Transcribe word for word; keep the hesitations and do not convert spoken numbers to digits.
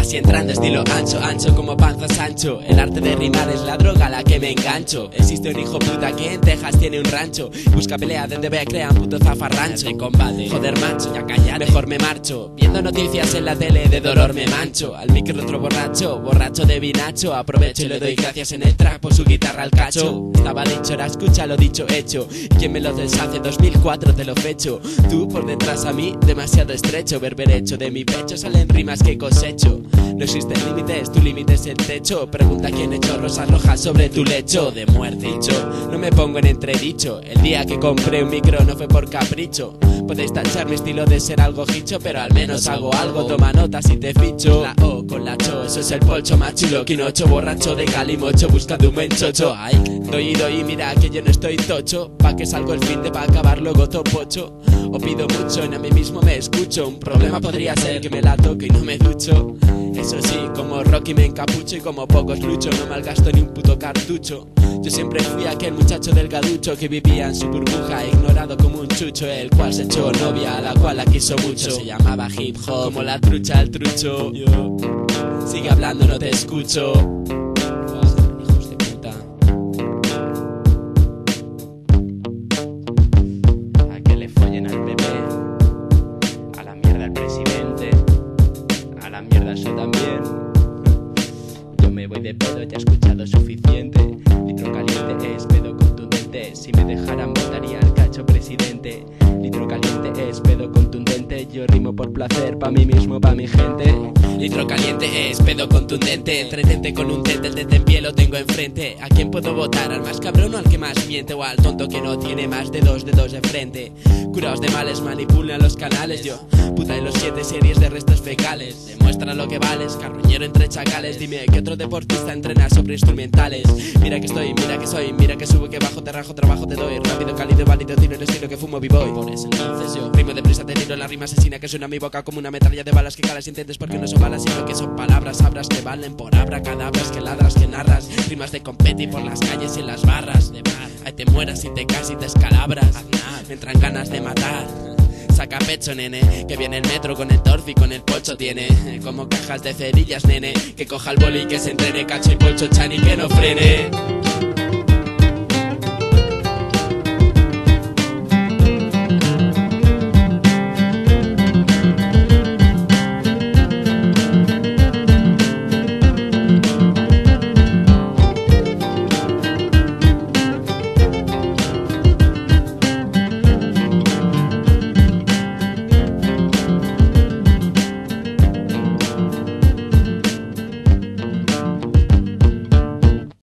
Así entrando estilo ancho, ancho como panza Sancho. El arte de rimar es la droga a la que me engancho. Existe un hijo puta que en Texas tiene un rancho. Busca pelea donde vea crea un puto zafarrancho. De combate, joder macho, ya cállate, mejor me marcho. Viendo noticias en la tele de dolor me mancho. Al micro otro borracho, borracho de vinacho. Aprovecho y le doy gracias en el track por su guitarra al cacho. Estaba dicho, ahora escucha lo dicho hecho. Y quien me lo deshace dos mil cuatro te lo fecho. Tú por detrás a mí, demasiado estrecho. Berberecho de mi pecho salen rimas que cosecho. No existen límites, tu límite es el techo. Pregunta quién echó rosas rojas sobre tu lecho de muerte. Dicho, no me pongo en entredicho. El día que compré un micro no fue por capricho. Podéis tachar mi estilo de ser algo hicho, pero al menos hago algo, toma nota si te ficho. La O con la cho, eso es el polcho más chulo. Quinocho borracho de calimocho buscando un buen chocho. Ay, doy y doy, mira que yo no estoy tocho. Pa' que salgo el fin de pa' acabar luego topocho. O pido mucho, en a mí mismo me escucho. Un problema podría ser que me la toque y no me ducho. Eso sí, como Rocky me encapucho y como pocos lucho. No malgasto ni un puto cartucho. Yo siempre fui aquel muchacho delgaducho que vivía en su burbuja, ignorado como un chucho, el cual se echó novia, a la cual la quiso mucho. Se llamaba hip hop, como la trucha al trucho. Yo, sigue hablando, no te escucho. Hijos de puta. A que le follen al bebé, a la mierda al presidente, a la mierda yo también. Yo me voy de pedo, ya he escuchado suficiente. Litro caliente es pedo contundente. Si me dejaran votaría al cacho presidente. Litro caliente es pedo contundente. Yo rimo por placer, pa' mí mismo, pa' mi gente. Litro caliente es pedo contundente. Entretente con un tente, el tente en pie lo tengo enfrente. ¿A quién puedo votar? ¿Al más cabrón o al que más miente? O al tonto que no tiene más de dos dedos de frente. Curaos de males, manipulan los canales. Yo, puta de los siete series de restos fecales. Demuestra lo que vales, carroñero entre chacales. Dime que otro deportista entrena sobre instrumentales. Mira que estoy, mira que soy, mira que subo, que bajo, te rajo, trabajo te doy. Rápido, cálido, válido, tiro el estilo que fumo, b-boy. Por ese entonces yo rimo deprisa, te tiro la rima asesina que suena a mi boca como una metralla de balas que calas y entiendes porque no son balas sino que son palabras, abras que valen por abra, cadabras que ladras, que narras, rimas de competi por las calles y en las barras de bar. Ahí te mueras y te caes y te escalabras. Me entran ganas de matar. Saca pecho, nene, que viene el metro con el torfi, con el pocho tiene como cajas de cerillas, nene, que coja el boli y que se entrene, cacho y polcho chan y que no frene.